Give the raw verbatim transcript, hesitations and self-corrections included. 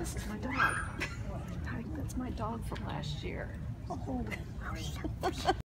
this is my dog. That's my dog from last year. Oh.